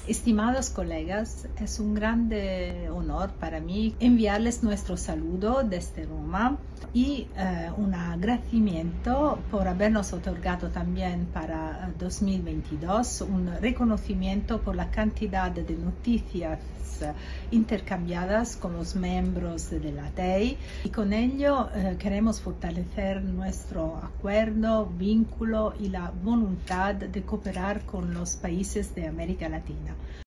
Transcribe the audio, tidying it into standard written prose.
Estimados colegas, es un grande honor para mí enviarles nuestro saludo desde Roma y un agradecimiento por habernos otorgado también para 2022 un reconocimiento por la cantidad de noticias intercambiadas con los miembros de la TEI y con ello queremos fortalecer nuestro acuerdo, vínculo y la voluntad de cooperar con los países de América Latina.